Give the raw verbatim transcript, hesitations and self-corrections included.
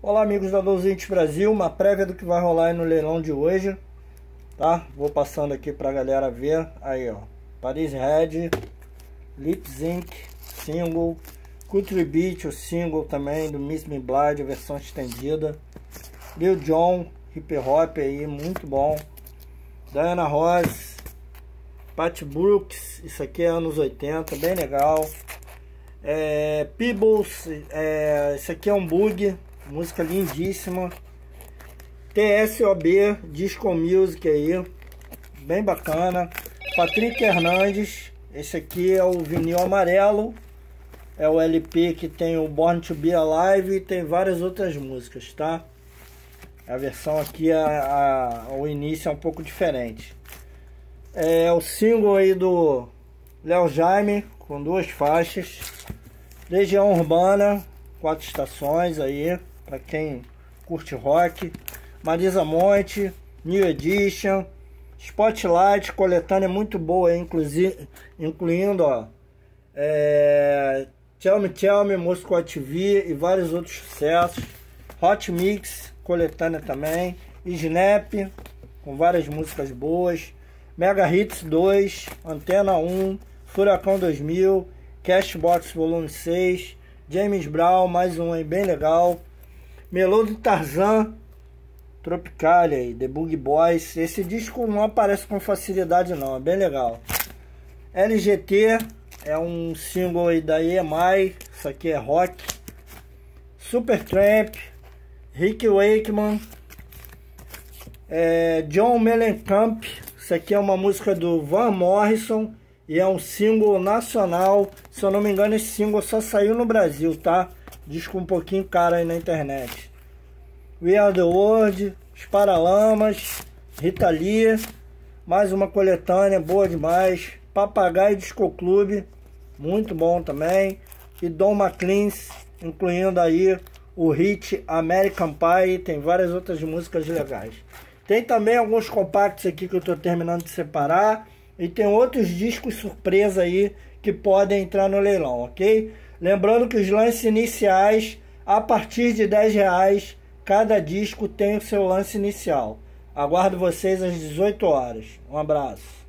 Olá, amigos da Douzinte Brasil, uma prévia do que vai rolar aí no leilão de hoje, tá? Vou passando aqui pra galera ver. Aí, ó, Paris Red, Lip Sync, single, Country Beat, o single também do Miss Me Blind, a versão estendida, Lil Jon, hip hop aí, muito bom, Diana Ross, Pat Brooks, isso aqui é anos oitenta, bem legal. É, Peebles, é, isso aqui é um bug, música lindíssima. T S O B, Disco Music aí, bem bacana. Patrick Hernandes, esse aqui é o vinil amarelo, é o L P que tem o Born to Be Alive e tem várias outras músicas, tá? A versão aqui, a, a, o início é um pouco diferente. É o single aí do Léo Jaime, com duas faixas. Legião Urbana, quatro estações aí, para quem curte rock. Marisa Monte, New Edition, Spotlight, coletânea muito boa aí, inclusive, incluindo ó, é, Tell Me Tell Me, Moscow T V e vários outros sucessos. Hot Mix, coletânea também. Snap, com várias músicas boas. Mega Hits dois, Antena um, Furacão dois mil, Cashbox Volume seis, James Brown, mais um aí bem legal. Melô do Tarzan, Tropicalia aí, The Boogie Boys. Esse disco não aparece com facilidade não, é bem legal. L G T é um single aí da E M I, isso aqui é rock. Supertramp, Rick Wakeman, é, John Mellencamp, isso aqui é uma música do Van Morrison e é um single nacional. Se eu não me engano, esse single só saiu no Brasil, tá? Disco um pouquinho caro aí na internet. We Are The World, Os Paralamas, Rita Lee, mais uma coletânea boa demais. Papagaio Disco Club, muito bom também. E Don McLean, incluindo aí o hit American Pie, tem várias outras músicas legais. Tem também alguns compactos aqui que eu tô terminando de separar. E tem outros discos surpresa aí que podem entrar no leilão, ok? Lembrando que os lances iniciais, a partir de dez reais, cada disco tem o seu lance inicial. Aguardo vocês às dezoito horas. Um abraço.